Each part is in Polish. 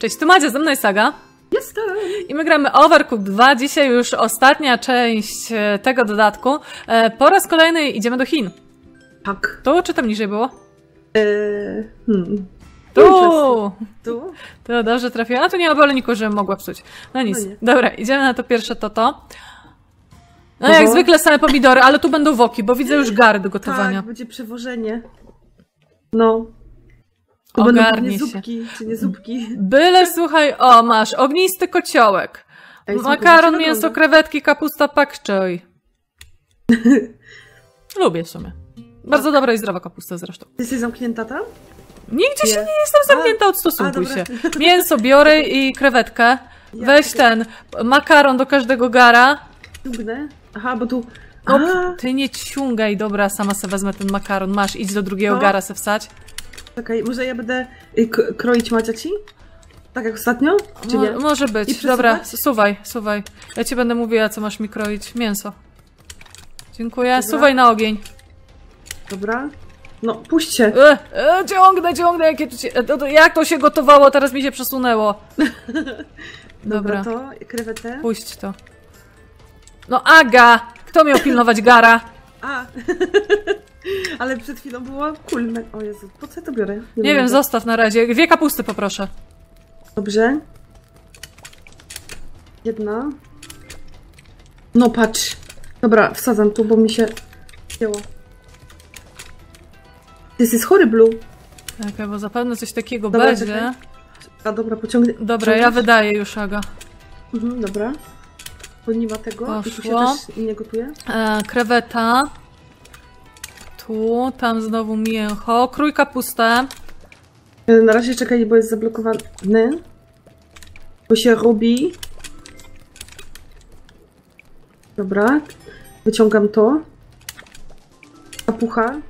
Cześć, tu Madzia, ze mną jest Saga. Jestem! I my gramy Overcooked 2, dzisiaj już ostatnia część tego dodatku. Po raz kolejny idziemy do Chin. Tak. Tu czy tam niżej było? Tu! Tu? To dobrze trafiłam. A tu nie ma boleniku, żebym mogła psuć. No nic. No dobra, idziemy na to pierwsze to. No jak zwykle same pomidory, ale tu będą woki, bo widzę już gary do gotowania. Tak, będzie przewożenie. No. Tu Ogarnij będą się. Zupki, czy nie zupki. Byle, słuchaj, o masz, ognisty kociołek. Ej, Makaron, mięso, krewetki, kapusta, pak choi. Lubię w sumie. Bardzo dobra i zdrowa kapusta zresztą. Ty jesteś zamknięta tam? Nigdzie się nie jestem zamknięta, odstosunkuj się. Mięso biorę i krewetkę. Weź ten makaron do każdego gara. Ciągnę. Aha, bo tu... No, ty nie ciągaj, dobra, sama se wezmę ten makaron. Masz, idź do drugiego gara se wsać. Czekaj, może ja będę kroić Madzia ci? Tak jak ostatnio? Czy nie? Może być. Dobra, suwaj. Ja ci będę mówiła, co masz mi kroić. Mięso. Dziękuję. Dobra. Suwaj na ogień. Dobra. No, puść się. Ciągnę. Jak to się gotowało? Teraz mi się przesunęło. Dobra, to krewetę. Puść to. No Aga! Kto miał pilnować gara? A! Ale przed chwilą było kulne. O Jezu, po co ja to biorę? Nie wiem, zostaw na razie. 2 kapusty poproszę. Dobrze. 1. No patrz. Dobra, wsadzam tu, bo mi się wzięło. This is horrible. Tak, bo zapewne coś takiego dobra, będzie. Czekaj. A dobra, pociągnę. Dobra, ja wydaję już, Aga. Dobra. Bo nie ma tego. Poszło. I tu się też nie gotuje. Kreweta. Tu, tam znowu mięcho. Krój kapustę. Na razie czekaj, bo jest zablokowany. Bo się robi. Dobra. Wyciągam to. Kapucha.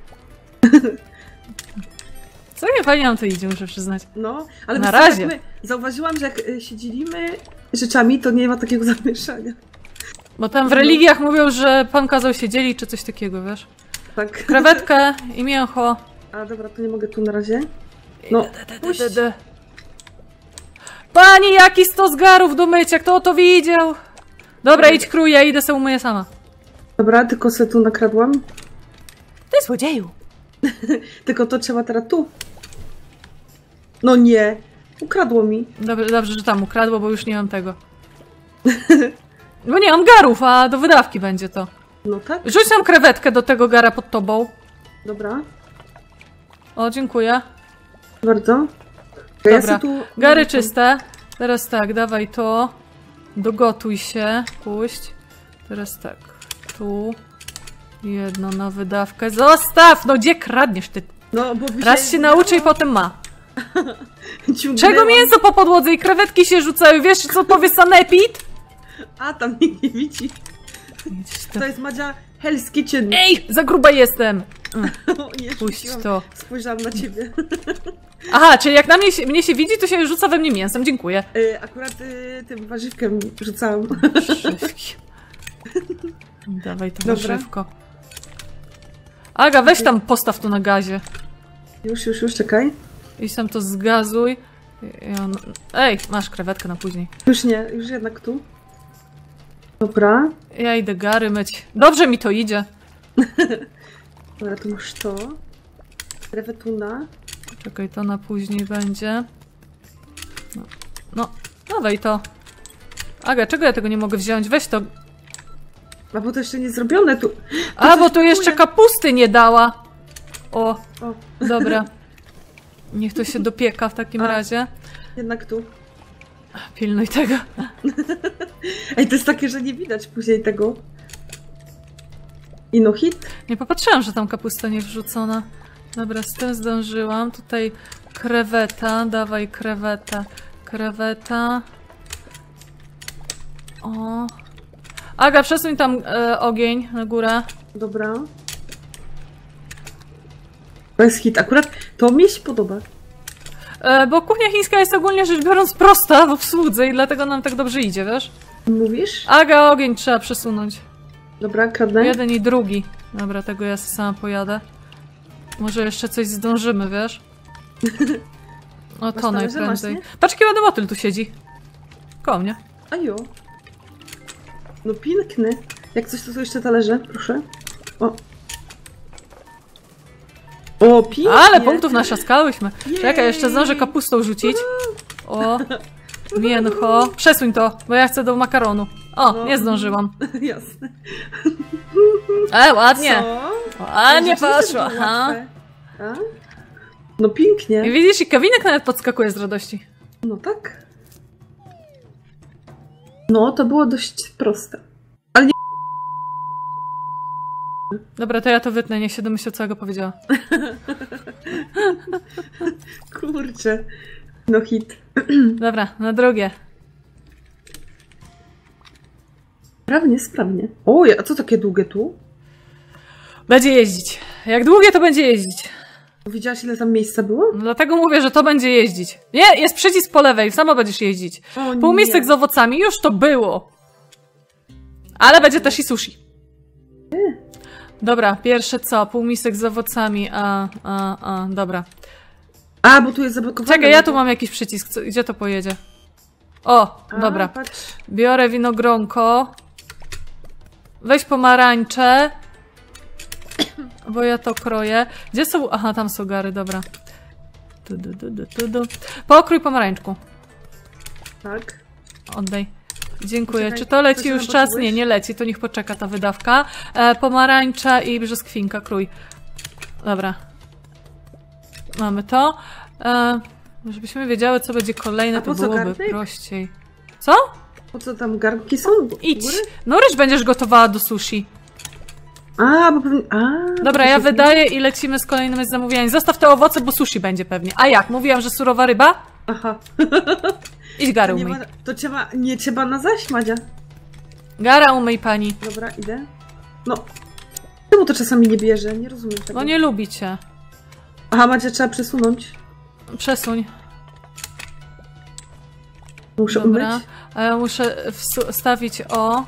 Co nie fajnie nam to idzie, muszę przyznać. No, ale na razie. Tak zauważyłam, że jak się dzielimy rzeczami, to nie ma takiego zamieszania. Bo tam w religiach mówią, że pan kazał się dzielić, czy coś takiego, wiesz? Tak. Krewetkę i mięcho. A dobra, to nie mogę tu na razie. No, Pani, jaki 100 zgarów do mycia, kto to widział? Dobra, idź krój, ja idę sobie umyję sama. Dobra, tylko se tu nakradłam. Ty złodzieju! Tylko to trzeba teraz tu. No nie, ukradło mi. Dobrze, że tam ukradło, bo już nie mam tego. Bo nie mam garów, a do wydawki będzie to. No tak. Rzuć nam krewetkę do tego gara pod tobą. Dobra. O, dziękuję. Bardzo. Dobra, ja tu... gary czyste. Teraz tak, dawaj to. Dogotuj się, puść. Teraz tak, tu. Jedno na wydawkę. Zostaw! No gdzie kradniesz ty? No, bo raz się nauczy i potem ma. Ciągnęłam. Czego mięso po podłodze i krewetki się rzucają? Wiesz, co powie sanepid? A, tam nikt nie widzi. To jest Madzia Hell's Kitchen. Ej, za gruba jestem! Nie, puść to. Spojrzałam na ciebie. Aha, czyli jak na mnie się widzi, to się rzuca we mnie mięsem. Dziękuję. Akurat tym warzywkiem rzucałam. Warzywki. Dawaj to warzywko. Aga, weź tam postaw to na gazie. Już, czekaj. I sam to zgazuj. Ej, masz krewetkę na później. Już nie, już jednak tu. Dobra. Ja idę gary myć. Dobrze mi to idzie. Dobra, tu masz to. Krewetuna. Czekaj, to na później będzie. No, dawaj to. Aga, czego ja tego nie mogę wziąć? Weź to. A bo to jeszcze nie zrobione tu. A, bo tu jeszcze kapusty nie dała. O, dobra. Niech to się dopieka w takim razie. Jednak tu. Pilnuj tego. Ej, to jest takie, że nie widać później tego. No hit. Nie popatrzyłam, że tam kapusta nie wrzucona. Dobra, z tym zdążyłam. Tutaj kreweta. Dawaj kreweta. Kreweta. O. Aga, przesuń tam ogień na górę. Dobra. To jest hit. Akurat to mi się podoba. Bo kuchnia chińska jest ogólnie rzecz biorąc prosta w obsłudze i dlatego nam tak dobrze idzie, wiesz? Mówisz? Aga, ogień trzeba przesunąć. Dobra, kradnę. Jeden i drugi. Dobra, tego ja sama pojadę. Może jeszcze coś zdążymy, wiesz? O, to talerze, najprędzej. masz, nie? Patrz, jaki ładny motyl tu siedzi. Koło mnie. Ajo. No piękny. Jak coś, to są jeszcze talerze, proszę. O. O, pięknie. Ale punktów naszaskałyśmy. Jej. Czekaj, jeszcze zdążę kapustą rzucić. O, mięcho. Przesuń to, bo ja chcę do makaronu. O, No. nie zdążyłam. Jasne. Ładnie. Co? Ładnie To rzeczywiście poszło. było Aha. łatwe. A? No pięknie. I widzisz, i Kevinek nawet podskakuje z radości. No tak. No, to było dość proste. Ale nie... Dobra, to ja to wytnę, niech się domyśli, co ja go powiedziała. Kurczę. No hit. Dobra, na drugie. Sprawnie, sprawnie. O, a co takie długie tu? Będzie jeździć. Jak długie, to będzie jeździć. Widziałaś, ile tam miejsca było? No dlatego mówię, że to będzie jeździć. Nie, jest przycisk po lewej, sama będziesz jeździć. O, Półmisek nie. z owocami, już to było. Ale będzie też i sushi. Dobra, pierwsze co? Półmisek z owocami, dobra. A, bo tu jest zablokowane. Czekaj, ja tu mam jakiś przycisk, gdzie to pojedzie? O, A, dobra. Patrz. Biorę winogronko. Weź pomarańcze. Bo ja to kroję. Gdzie są? Aha, tam są gary, dobra. Pokrój pomarańczku. Tak. Oddaj. Dziękuję. Poczekaj, Czy to leci coś już tam czas? potrzebujesz? Nie leci, to niech poczeka ta wydawka. Pomarańcza i brzoskwinka, krój. Dobra. Mamy to. Żebyśmy wiedziały, co będzie kolejne, A to po co byłoby garnek? prościej. Co? Po co tam garnki są? Idź. Góry? No ryż będziesz gotowała do sushi. A, bo pewnie... Dobra, ja wydaję i lecimy z kolejnym zamówieniem. Zostaw te owoce, bo sushi będzie pewnie. A jak? Mówiłam, że surowa ryba? Aha. Idź gara To, nie umyj. ma, to trzeba, nie trzeba na zaś, Madzia. Gara umyj pani. Dobra, idę. No. Czemu to czasami nie bierze? Nie rozumiem tego. No nie lubi cię. Aha, Madzia, trzeba przesunąć. Przesuń. Muszę Dobra. umyć. A ja muszę wstawić o...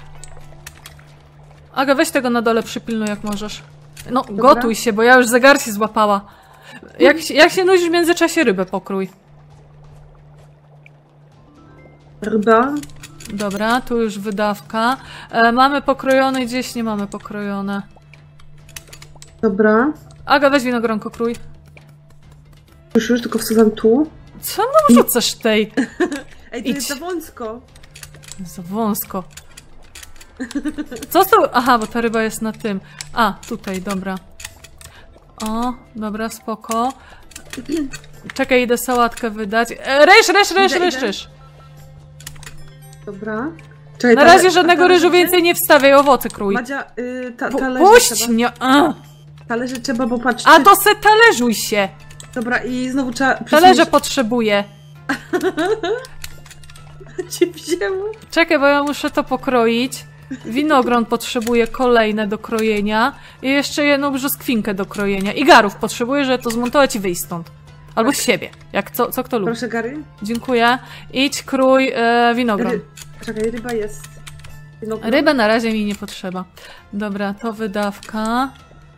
Aga, weź tego na dole, przypilnuj jak możesz. No, gotuj się, bo ja już zegar się złapała. Jak się nudzisz w międzyczasie, rybę pokrój. Ryba. Dobra, tu już wydawka. Mamy pokrojone, gdzieś nie mamy pokrojone. Dobra. Aga, weź winogronko, krój. Już tylko wsadzam tu. Co nam rzucasz tej? Ej, to Idź. jest za wąsko. Za wąsko. Co z to? Aha, bo ta ryba jest na tym. A, tutaj, dobra. O, dobra, spoko. Czekaj, idę sałatkę wydać. Ryż! Dobra. Czekaj, Na razie żadnego ryżu więcej nie wstawiaj, owoce krój. Madzia, talerze Puść trzeba. mnie! Talerze trzeba, bo patrz. A to se talerzuj się! Dobra, i znowu trzeba... Talerze potrzebuję. Cię wzięło. Czekaj, bo ja muszę to pokroić. Winogron potrzebuje kolejne do krojenia. I jeszcze jedną brzoskwinkę do krojenia. I garów potrzebuję, żeby to zmontować i wyjść stąd. Albo z siebie. Jak co kto lubi. Proszę, Gary. Dziękuję. Idź, krój winogron. Czekaj, ryba jest. Winogron. Rybę na razie mi nie potrzeba. Dobra, to wydawka.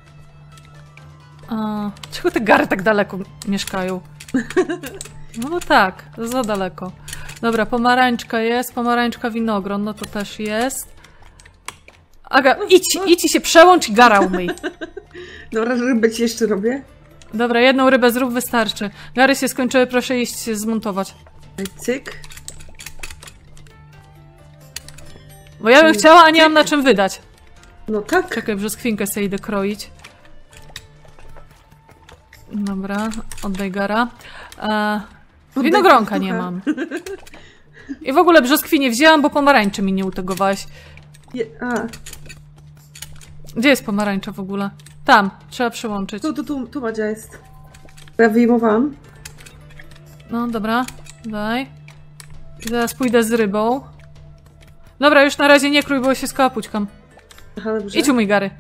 Czego te gary tak daleko mieszkają? No bo tak, za daleko. Dobra, pomarańczka jest, pomarańczka winogron, no to też jest. Aga, idź i się przełącz i gara umyj. Dobra, rybę ci jeszcze robię. Dobra, jedną rybę zrób, wystarczy. Gary się skończyły, proszę iść się zmontować. Cyk. Bo ja bym chciała, a nie mam na czym wydać. No tak. Czekaj, brzoskwinkę sobie idę kroić. Dobra, oddaj gara. Winogronka nie mam. I w ogóle brzoskwini nie wzięłam, bo pomarańczy mi nie utegowałaś. Gdzie jest pomarańcza w ogóle? Tam, trzeba przyłączyć. Tu Madzia jest. Ja wyjmowałam. No, dobra, daj. I zaraz pójdę z rybą. Dobra, już na razie nie krój, bo się skałapućkam. Aha, dobrze. Idź umyj gary.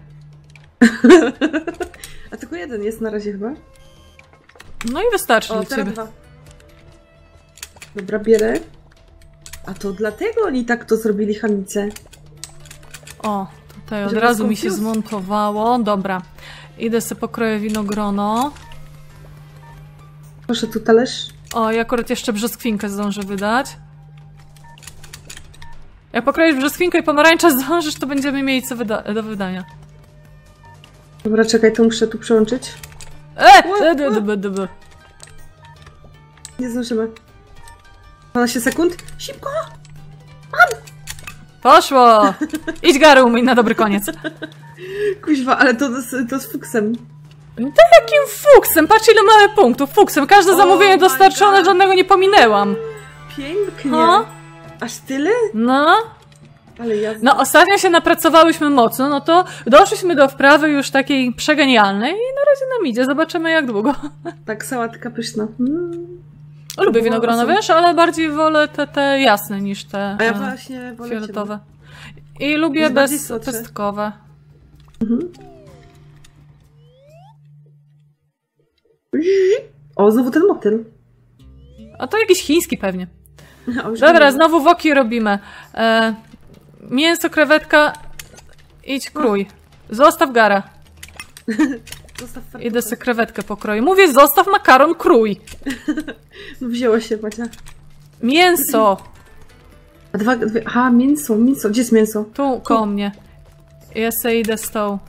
A tylko jeden jest na razie chyba. No i wystarczy O, dla teraz ciebie. 2. Dobra, bierę. A to dlatego oni tak to zrobili, chamice. O, tutaj od Żeby razu mi się confuse. zmontowało. Dobra. Idę sobie pokroję winogrono. Proszę, tu talerz. O, i akurat jeszcze brzoskwinkę zdążę wydać. Jak pokroisz brzoskwinkę i pomarańcza zdążysz, to będziemy mieli co do wydania. Dobra, czekaj, to muszę tu przełączyć. Nie zdążymy. 12 sekund. Szybko! Poszło! Idź Gary, umyj na dobry koniec. Kuźwa, ale to z fuksem. Jakim fuksem? Patrz ile mamy punktów. Fuksem. Każde zamówienie dostarczone, żadnego nie pominęłam. Pięknie. No. Aż tyle? No. Ale ja... No ostatnio się napracowałyśmy mocno, no to doszliśmy do wprawy już takiej przegenialnej i na razie nam idzie. Zobaczymy jak długo. Tak, sałatka pyszna. Lubię winogrona, wiesz, ale bardziej wolę te jasne niż te A ja właśnie wolę fioletowe. I lubię bezpestkowe. O, znowu ten motyl. A to jakiś chiński pewnie. O, Dobra, znowu woki robimy. Mięso, krewetka. Idź krój. Zostaw Gara. Zostaw fartucha. Idę sobie krewetkę pokroję. Mówię, zostaw makaron, krój. No wzięło się, Macia. Mięso. A dwie... Aha, mięso. Gdzie jest mięso? Tu, koło mnie. Ja sobie idę z tą.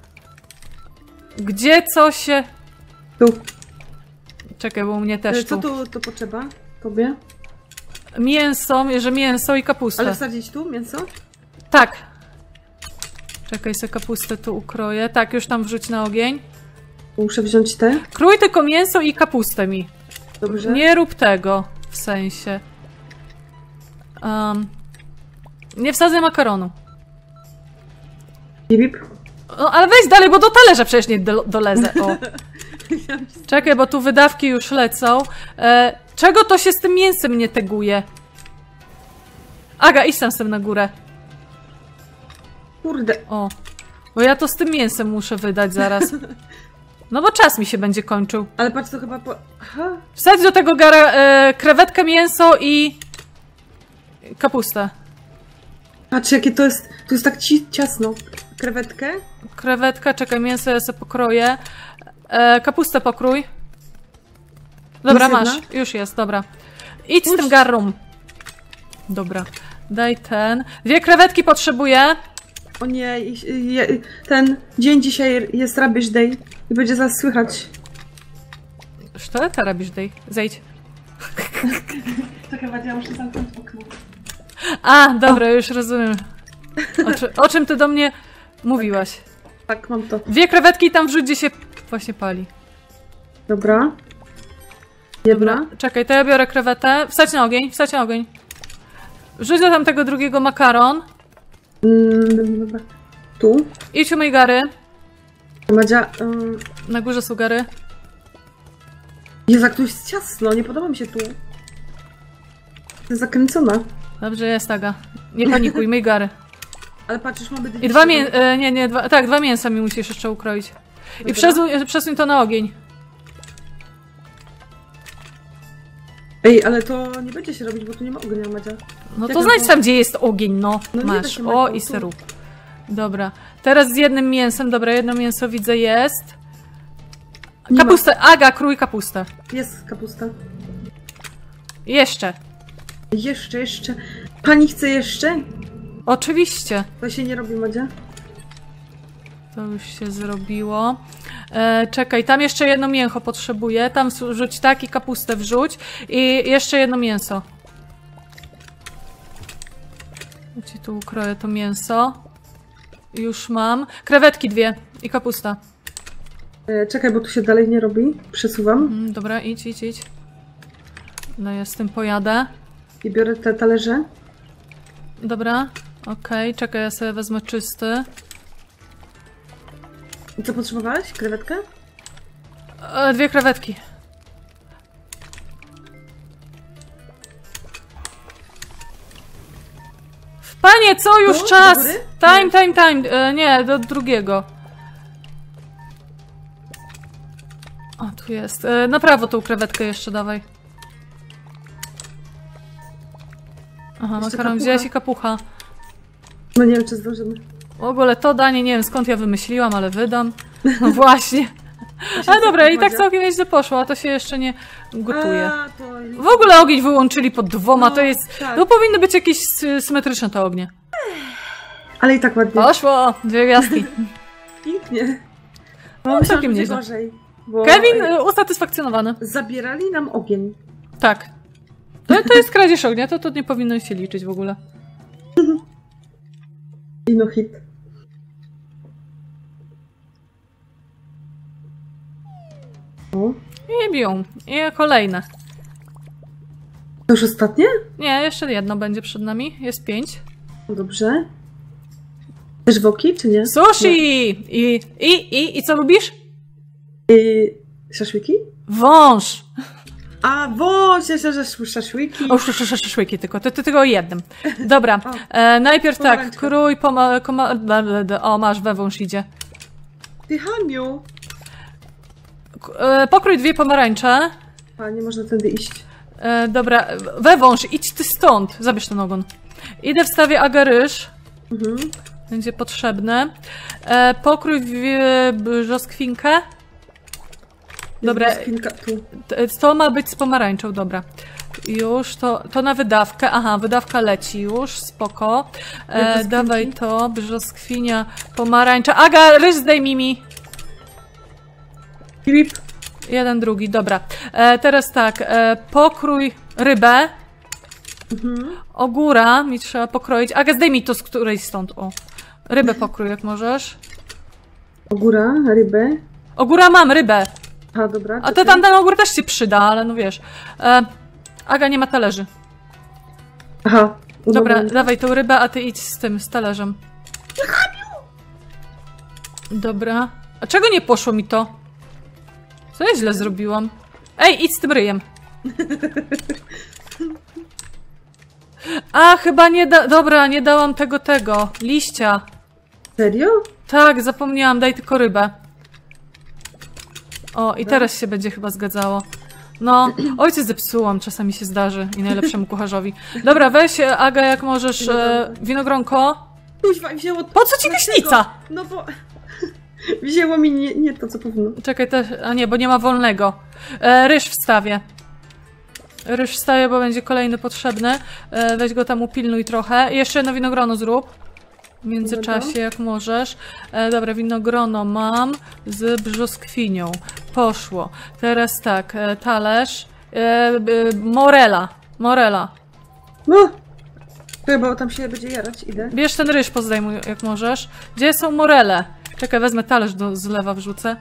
Gdzie co się... Tu. Czekaj, bo u mnie też Co tu. tu potrzeba? Tobie? Mięso, mięso i kapustę. Ale wsadzić tu mięso? Tak. Czekaj, sobie kapustę tu ukroję. Tak, już tam wrzuć na ogień. Muszę wziąć te. Krój tylko mięso i kapustę mi. Dobrze. Nie rób tego, w sensie. Nie wsadzę makaronu. Bip. No, ale weź dalej, bo do talerza przecież nie dolezę. O. Czekaj, bo tu wydawki już lecą. Czego to się z tym mięsem nie teguje? Aga, idź tam na górę. Kurde. O. Bo ja to z tym mięsem muszę wydać zaraz. No bo czas mi się będzie kończył. Ale patrz, to chyba po... Aha. Wsadź do tego Gara krewetkę, mięso i... kapustę. Patrz, jakie to jest... Tu jest tak ciasno. Krewetkę. Krewetka, czekaj, mięso ja sobie pokroję. Kapustę pokrój. Dobra, Jest masz. jedna? Już jest, dobra. Idź z tym garrum. Dobra. Daj ten. 2 krewetki potrzebuję. O nie, ten dzień dzisiaj jest rubbish day i będzie zaraz słychać. Co ty robisz, Dej? Zejdź. Czekaj, Madzia, muszę zamknąć okno. A, dobra, już rozumiem. O czym ty do mnie mówiłaś? Tak, mam to. 2 krewetki i tam wrzuć, gdzie się właśnie pali. Dobra. Jedna. Dobra, czekaj, to ja biorę krewetę. Wsadź na ogień, wsadź na ogień. Wrzuć do tamtego drugiego makaron. Dobra. Tu. Idź umyj Gary. Madzia... Na górze są Gary. Jezu, jak tu jest ciasno, nie podoba mi się tu. Jest zakręcona. Dobrze jest, Aga. Nie panikuj, myj Gary. Ale patrzysz, mamy dwie... I 2 mięsa, nie, tak, 2 mięsa mi musisz jeszcze ukroić. I przesuń to na ogień. Ej, ale to nie będzie się robić, bo tu nie ma ognia, Madzia. No to Czekaj, znajdź bo- tam, gdzie jest ogień, no. No nie da Masz. się, O, Majko, i tu. syrup. Dobra. Teraz z jednym mięsem. Dobra, jedno mięso widzę jest. Nie ma. Kapustę. Aga, krój kapustę. Jest kapusta. Jeszcze. Jeszcze. Pani chce jeszcze? Oczywiście. To się nie robi, Madzia. To już się zrobiło. Czekaj, tam jeszcze jedno mięcho potrzebuję. Tam wrzuć tak i kapustę wrzuć. I jeszcze jedno mięso. Ja ci tu ukroję to mięso. Już mam. Krewetki 2 i kapusta. Czekaj, bo tu się dalej nie robi. Przesuwam Dobra, idź. No ja z tym pojadę. i biorę te talerze. Dobra, okej, czekaj, ja sobie wezmę czysty. I co potrzebowałeś? Krewetkę? 2 krewetki. Panie, co już Tu? czas? Do góry? Time. Nie, do drugiego. O, tu jest. Na prawo tą krewetkę jeszcze dawaj. Aha, Jeszcze makaron kapucha. wziąłeś i kapucha. No nie wiem, czy zdążymy. W ogóle to danie, nie wiem skąd ja wymyśliłam, ale wydam. No właśnie. A dobra, i tak całkiem nieźle poszło, a to się jeszcze nie gotuje. A, to... W ogóle ogień wyłączyli pod dwoma, No, to jest... tak. No powinny być jakieś symetryczne te ognie. Ale i tak ładnie. Poszło! 2 gwiazdki. Pięknie. No, Myślałam, całkiem że nieźle. gorzej. Bo Kevin usatysfakcjonowany. zabierali nam ogień. Tak. To jest kradzież ognia, to nie powinno się liczyć w ogóle. I no hit. O, I biją. I kolejne. to już ostatnie? Nie, jeszcze jedno będzie przed nami. Jest 5. No dobrze. Też woki, czy nie? Sushi! I co lubisz? Szaszłyki? Wąż! A, wąż, jeszcze że szaszłyki. O, szaszłyki tylko, tylko o jednym. Dobra, najpierw tak, pomarańczka. krój, o, masz, wewąż idzie. Ty, Hamiu! Pokrój 2 pomarańcze. A, nie można tędy iść. Dobra, wewąż, idź ty stąd. Zabierz ten ogon. Idę wstawię agaryż. Mhm. Będzie potrzebne. Pokrój brzoskwinkę. Dobra, Spinka tu. to ma być z pomarańczą, dobra. Już, to na wydawkę. Aha, wydawka leci już, spoko. Dawaj to, brzoskwinia, pomarańcza. Aga, ryż zdejmij mi. Pip. Jeden, drugi, dobra. Teraz tak, pokrój rybę. Ogóra mi trzeba pokroić. Aga, zdejmij to z którejś stąd, o. Rybę pokrój, jak możesz. Ogóra, rybę. Ogóra mam, rybę. A, dobra. A to tam ten ogór też się przyda, ale no wiesz. Aga, nie ma talerzy. Aha. Dobra, dawaj tą rybę, a ty idź z tym, z talerzem. Dobra. A czego nie poszło mi to? Co ja źle zrobiłam? Ej, idź z tym ryjem. A, chyba nie dobra, nie dałam tego. Liścia. Serio? Tak, zapomniałam, daj tylko rybę. O, i teraz się będzie chyba zgadzało. No, ojciec zepsułam, czasami się zdarzy i najlepszemu kucharzowi. Dobra, weź, Aga, jak możesz, winogronko. Kuźwa, wzięło... Po co ci gaśnica? No bo... Wzięło mi nie to, co powinno. Czekaj, a nie, bo nie ma wolnego. Ryż wstawię. Ryż wstawię, bo będzie kolejny potrzebny. Weź go tam upilnuj trochę. I jeszcze jedno winogrono zrób. W międzyczasie, jak możesz. Dobra, winogrono mam z brzoskwinią. Poszło. Teraz tak, talerz. Morela. No! Chyba tam się będzie jarać, idę. Bierz ten ryż, pozdejmuj, jak możesz. Gdzie są morele? Czekaj, wezmę talerz do zlewa, wrzucę.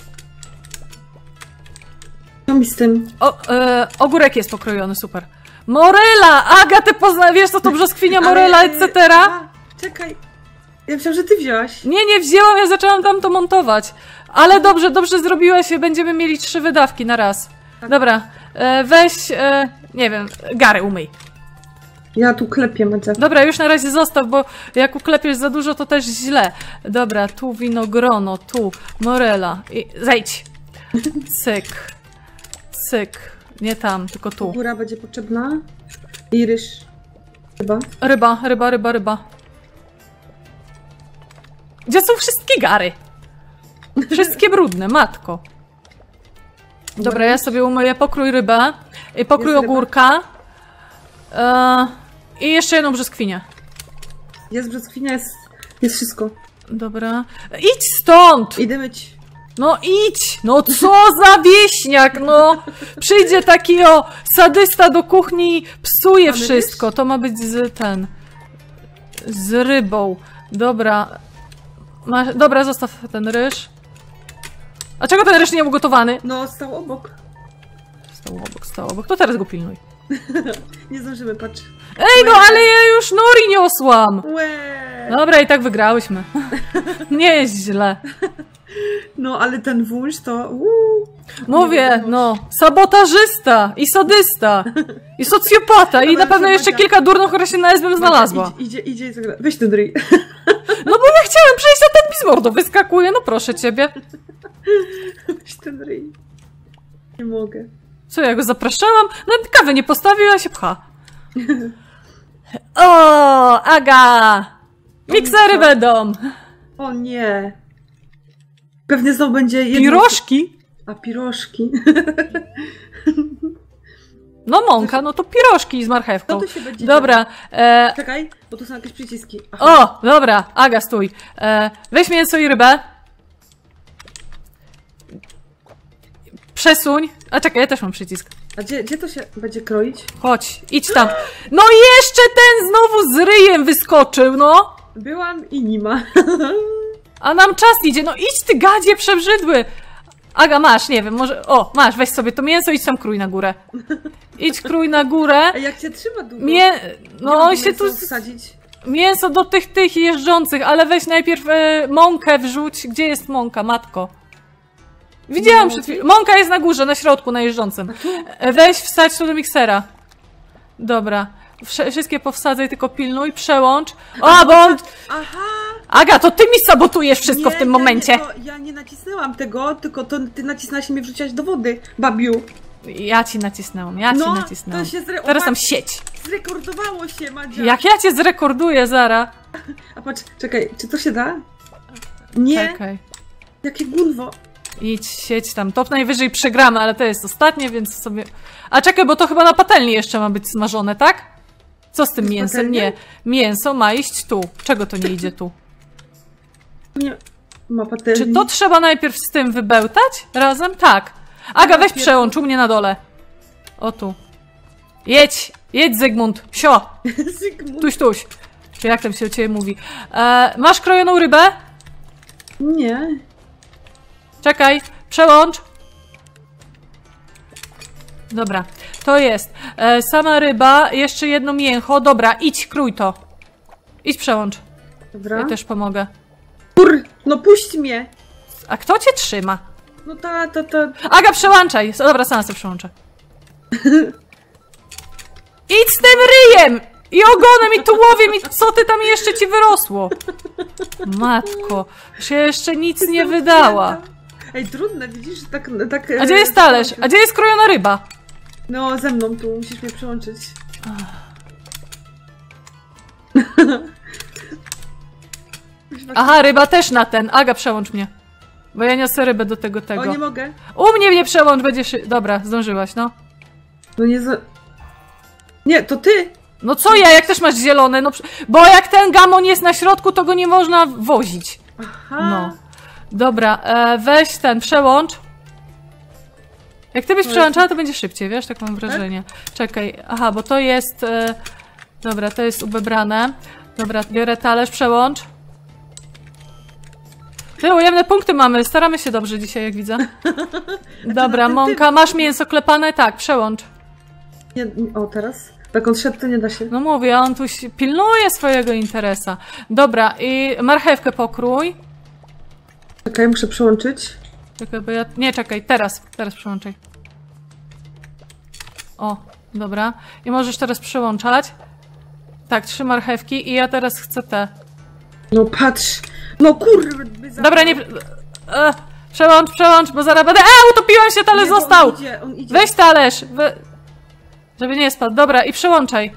Co mi z tym? Ogórek jest pokrojony, super. Morela! Aga, ty wiesz co to brzoskwinia, morela, etc.? Czekaj. Ja myślałam, że ty wzięłaś. Nie wzięłam, ja zaczęłam tam to montować. Ale dobrze zrobiłeś, będziemy mieli 3 wydawki na raz. Tak. Dobra, weź, nie wiem, gary umyj. Ja tu klepię, Madzia. Dobra, już na razie zostaw, bo jak uklepiesz za dużo, to też źle. Dobra, tu winogrono, tu morela. I zejdź. Cyk. Nie tam, tylko tu. Góra będzie potrzebna. I ryż. Chyba. Ryba. Gdzie są wszystkie gary? Wszystkie brudne, matko. Dobra, ja sobie umyję pokrój rybę. I pokrój Jest ryba. ogórka. I jeszcze jedną brzoskwinię. Jest brzoskwinia, jest wszystko. Dobra. Idź stąd! Idę myć. No idź! No co za wieśniak, no! Przyjdzie taki sadysta do kuchni i psuje Mamy wszystko. To ma być z rybą. Dobra. Dobra, zostaw ten ryż. A czego ten ryż nie był gotowany? No, stał obok. Stał obok. To teraz go pilnuj. Nie zdążymy, patrz. Ej, no ale ja już nori niosłam! Łe. Dobra, i tak wygrałyśmy. Nie jest źle. No, ale ten wąż to... Mówię, no, sabotażysta i sadysta i socjopata i na pewno jeszcze kilka durnych, które się na bym znalazła. Idzie i zagra. Weź ten ryj. No bo ja chciałem przejść, a ten mi z mordą wyskakuje, no proszę ciebie. Weź ten ryj. Nie mogę. Co, ja go zapraszałam? Nawet kawy nie postawił, a się pcha. O, Aga! Miksery będą! O nie. Pewnie znowu będzie jedno... Pirożki? A pirożki. No mąka, no to pirożki z marchewką. No to się będzie Dobra. Czekaj, bo tu są jakieś przyciski. Aha. O, dobra, Aga, stój. Weź mięso i rybę. Przesuń. A czekaj, ja też mam przycisk. A gdzie to się będzie kroić? Chodź, idź tam. No i jeszcze ten znowu z ryjem wyskoczył, no. Byłam i nie ma. A nam czas idzie. No idź ty, gadzie przebrzydły. Aga, masz, nie wiem, może... O, masz, weź sobie to mięso i idź tam krój na górę. Idź krój na górę. A jak cię trzyma długo? No on się tu... wsadzić. Mięso do tych jeżdżących, ale weź najpierw mąkę wrzuć. Gdzie jest mąka, matko? Widziałam przed chwilą. Mąka jest na górze, na środku, na jeżdżącym. Weź, wsadź tu do miksera. Dobra. Wszystkie powsadzaj, tylko pilnuj, przełącz. O, bo on... Aha! Aga, to ty mi sabotujesz wszystko w tym momencie. Ja nie nacisnęłam tego, tylko to ty nacisnęłaś i mnie wrzuciłaś do wody, babiu. Ja ci nacisnęłam, To się Teraz tam sieć. Zrekordowało się, Madzia. Jak ja cię zrekorduję, Zara? A patrz, czekaj, czy to się da? Nie. Czekaj. Jakie gunwo. Idź, sieć tam. Top najwyżej przegramy, ale to jest ostatnie, więc sobie... A czekaj, bo to chyba na patelni jeszcze ma być smażone, tak? Co z tym mięsem? Patelnia? Nie. Mięso ma iść tu. Czego to nie idzie tu? Nie. Ma patelni. Czy to trzeba najpierw z tym wybełtać? Razem? Tak. Aga, weź przełącz u mnie na dole. O tu. Jedź! Jedź, Zygmunt! Sio! Zygmunt. Tuś. Czy jak tam się o ciebie mówi? Masz krojoną rybę? Nie. Czekaj, przełącz. Dobra, to jest. Sama ryba, jeszcze jedno mięcho. Dobra, idź, krój to. Idź, przełącz. Dobra. Ja też pomogę. No puść mnie. A kto cię trzyma? No to... Aga, przełączaj. Dobra, sama sobie przełączę. Idź z tym ryjem! I ogonem, i tułowiem, i co ty tam jeszcze ci wyrosło? Matko, się jeszcze nic nie wydała. Ej, trudne, widzisz? Tak... A gdzie jest talerz? A gdzie jest krojona ryba? No, ze mną tu, musisz mnie przełączyć. Aha, ryba też na ten. Aga, przełącz mnie. Bo ja niosę rybę do tego. O, nie mogę. U mnie nie przełącz, będziesz... Dobra, zdążyłaś, no. No nie Nie, to ty! No co ja, jak też masz zielone? No, bo jak ten gamon jest na środku, to go nie można wozić. Aha. No. Dobra, weź ten, przełącz. Jak ty byś przełączała, to będzie szybciej, wiesz? Tak mam wrażenie. Czekaj, aha, bo to jest... Dobra, to jest ubebrane. Dobra, biorę talerz, przełącz. Ty, ujemne punkty mamy, staramy się dobrze dzisiaj, jak widzę. Dobra, mąka, masz mięso klepane? Tak, przełącz. Nie, o, teraz? Jak on szedł, to nie da się. No mówię, on tu pilnuje swojego interesa. Dobra, i marchewkę pokrój. Czekaj, muszę przełączyć. Czekaj, bo ja... Nie, czekaj, teraz przełączaj. O, dobra. I możesz teraz przełączać. Tak, 3 marchewki i ja teraz chcę te. No patrz! No kurde! Dobra, nie... Przełącz, bo zaraz będę... utopiłem się, talerz został! On idzie. Weź talerz! Żeby nie spadł. Dobra, i przełączaj.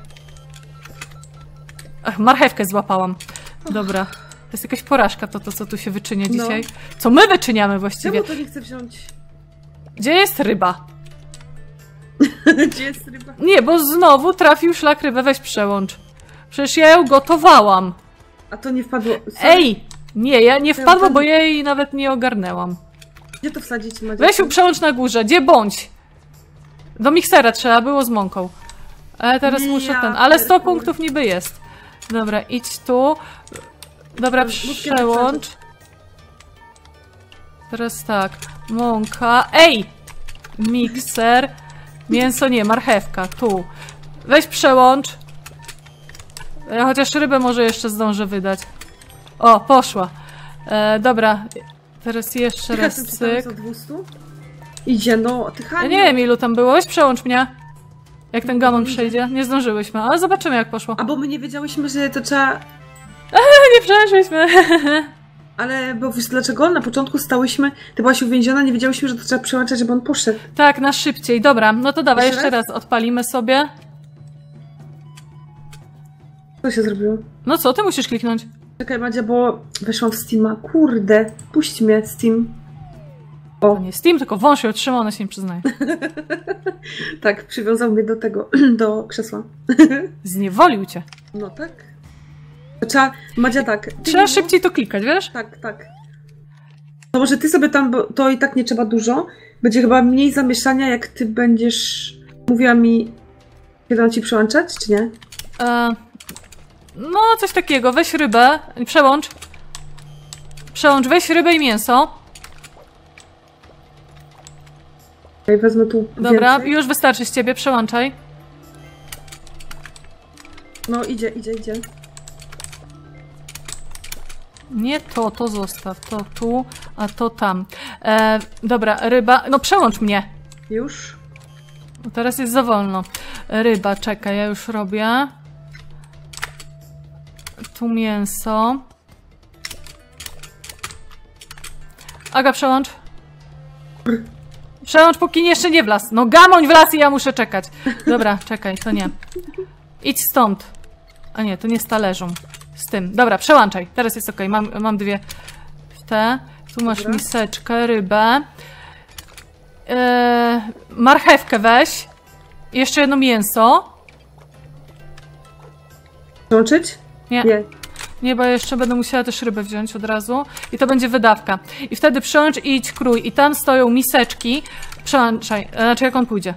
Ach, marchewkę złapałam. Dobra. To jest jakaś porażka, to co tu się wyczynia dzisiaj. Co my wyczyniamy właściwie? Czemu to nie chcę wziąć? Gdzie jest ryba? Gdzie jest ryba? Nie, bo znowu trafił szlak rybę. Weź przełącz. Przecież ja ją gotowałam. A to nie wpadło. Ej! Nie, ja nie wpadło, bo ja jej nawet nie ogarnęłam. Gdzie to wsadzić, Madzia? Weź ją przełącz na górze. Gdzie bądź? Do miksera trzeba było z mąką. Ale teraz muszę ten... Ale 100 punktów niby jest. Dobra, idź tu. Dobra, przełącz. Teraz tak. Mąka. Ej! Mikser. Mięso nie, marchewka. Tu. Weź przełącz. Ja chociaż rybę może jeszcze zdążę wydać. O, poszła. Dobra. Teraz jeszcze raz cyk. Idzie, no, ty Ja nie wiem, ilu tam było. Weź przełącz mnie. Jak ten gamon przejdzie. Nie zdążyłyśmy, ale zobaczymy, jak poszło. A bo my nie wiedziałyśmy, że to trzeba... Nie przeszłyśmy. Ale, bo wiesz dlaczego? Na początku stałyśmy, ty byłaś uwięziona, nie wiedziałyśmy, że to trzeba przełączać, żeby on poszedł. Tak, na szybciej. Dobra, no to dawaj, jeszcze raz odpalimy sobie. Co się zrobiło? No co, ty musisz kliknąć. Czekaj, Madzia, bo weszłam w Steama. Kurde, puść mnie, Steam. O. To nie Steam, tylko wąż się otrzymał, ona się nie przyznaje. Tak, przywiązał mnie do tego, do krzesła. Zniewolił cię. No tak. To trzeba, Madzia, tak. Trzeba szybciej to klikać, wiesz? Tak, tak. To może ty sobie tam, bo to i tak nie trzeba dużo. Będzie chyba mniej zamieszania, jak ty będziesz mówiła mi, kiedy mam ci przełączać, czy nie? No, coś takiego. Weź rybę, przełącz. Przełącz, weź rybę i mięso. Ja wezmę tu Dobra, więcej. już wystarczy z ciebie, przełączaj. No, idzie, idzie, idzie. Nie to, to zostaw. To tu, a to tam. Dobra, ryba. No przełącz mnie. Już? Bo teraz jest za wolno. Ryba, czekaj, ja już robię. Tu mięso. Aga, przełącz. Przełącz, póki jeszcze nie wlazł. No gamoń wlazł i ja muszę czekać. Dobra, czekaj, to nie. Idź stąd. A nie, to nie z talerzą. Z tym. Dobra, przełączaj. Teraz jest okej. Mam dwie te. Tu masz Dobra. miseczkę, rybę. Marchewkę weź. I jeszcze jedno mięso. Przełączyć? Nie. Nie. Nie, bo jeszcze będę musiała też rybę wziąć od razu. I to będzie wydawka. I wtedy przełącz i idź krój. I tam stoją miseczki. Przełączaj. Znaczy jak on pójdzie.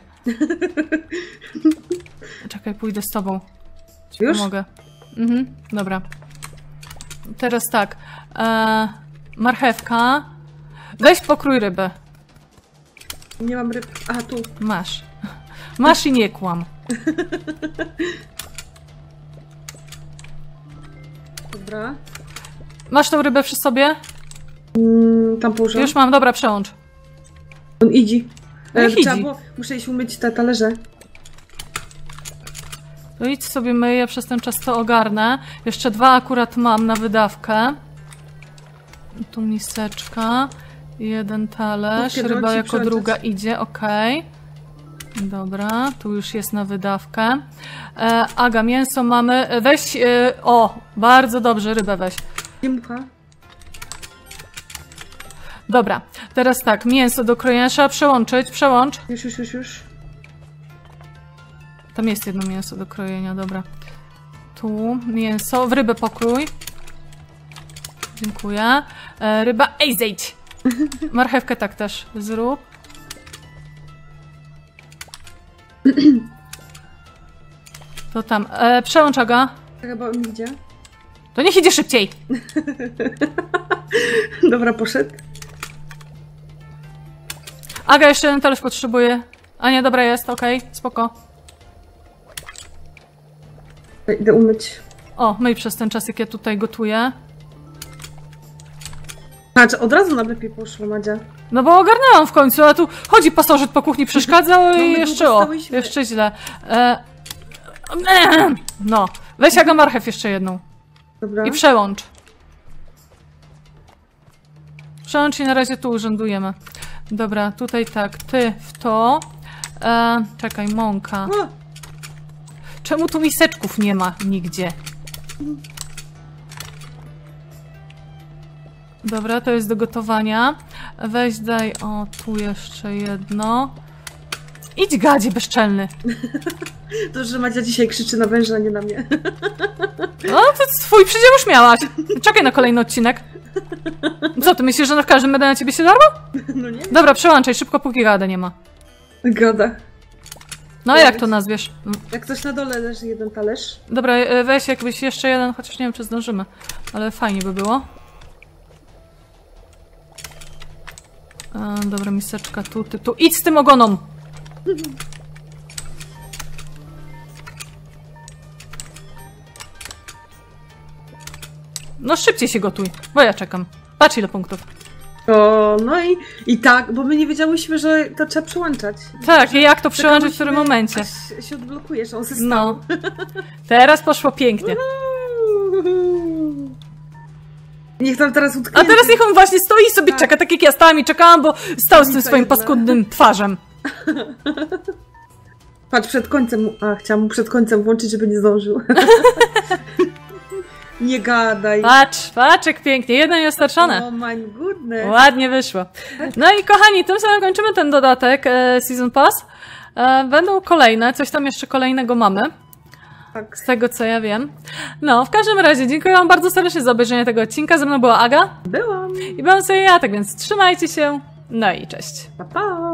Czekaj, pójdę z tobą. Ci Już? pomogę. Dobra. Teraz tak. Marchewka. Weź pokrój rybę. Nie mam ryb. Aha, tu. Masz. Masz i nie kłam. Dobra. Masz tą rybę przy sobie? Tam położę. Już mam, dobra, przełącz. On idzie. Niech Trzeba idzi. było, muszę iść umyć te talerze. To idź sobie myję, przez ten czas to ogarnę. Jeszcze dwa akurat mam na wydawkę. Tu miseczka. Jeden talerz. Kiedy Ryba mam ci jako przełączać? druga idzie, okej. Dobra, tu już jest na wydawkę. Aga, mięso mamy. Weź, o, bardzo dobrze, rybę weź. Nie mucha. Dobra, teraz tak, mięso do krojenia trzeba przełączyć, przełącz. Już. Tam jest jedno mięso do krojenia, dobra. Tu mięso, w rybę pokrój. Dziękuję. Ryba, ej, zejdź! Marchewkę tak też zrób. To tam, przełącz Aga. Chyba on idzie. To niech idzie szybciej! Dobra, poszedł. Aga, jeszcze jeden talerz potrzebuje. A nie, dobra jest, okej, spoko. Idę umyć. O, myj przez ten czas, jak ja tutaj gotuję. Patrz, od razu na lepiej poszło, Madzia. No bo ogarnęłam w końcu, a tu chodzi pasożyt po kuchni, przeszkadzał No, my i długo jeszcze o, stałyśmy. jeszcze źle. No, weź Aga marchew jeszcze jedną Dobra. i przełącz. Przełącz i na razie tu urzędujemy. Dobra, tutaj tak, ty w to. Czekaj, mąka. O! Czemu tu miseczków nie ma nigdzie? Dobra, to jest do gotowania. Weź daj, o, tu jeszcze jedno. Idź, gadzie bezczelny. To, że Madzia dzisiaj krzyczy na węża, a nie na mnie. No, to twój przydział już miałaś. Czekaj na kolejny odcinek. Co, ty myślisz, że w każdym będę na ciebie się darła? No nie? Dobra, przełączaj szybko, póki gada nie ma. Gada. No, jak to nazwiesz? Jak coś na dole leży jeden talerz. Dobra, weź jakbyś jeszcze jeden, chociaż nie wiem, czy zdążymy. Ale fajnie by było. Dobra, miseczka tu, ty tu. Idź z tym ogonom! No szybciej się gotuj, bo ja czekam. Patrz ile punktów. O, no i tak, bo my nie wiedziałyśmy, że to trzeba przełączać. Tak, i jak to przełączyć w którym momencie. Aż się odblokuje, że on se stał. No. Teraz poszło pięknie. Niech tam teraz A utknie. teraz niech on właśnie stoi i sobie Tak. czeka, tak jak ja stałam i czekałam, bo stał z tym Tablica swoim jedna. paskudnym twarzem. Patrz, przed końcem. A, chciałam mu przed końcem włączyć, żeby nie zdążył. Nie gadaj. Patrz jak pięknie. Jedno nieostarczone. Oh my goodness. Ładnie wyszło. No i kochani, tym samym kończymy ten dodatek Season Pass. Będą kolejne, coś tam jeszcze kolejnego mamy. Tak. Z tego co ja wiem. No, w każdym razie dziękuję wam bardzo serdecznie za obejrzenie tego odcinka. Ze mną była Aga. Byłam. I byłam sobie ja, tak więc trzymajcie się. No i cześć. Pa, pa.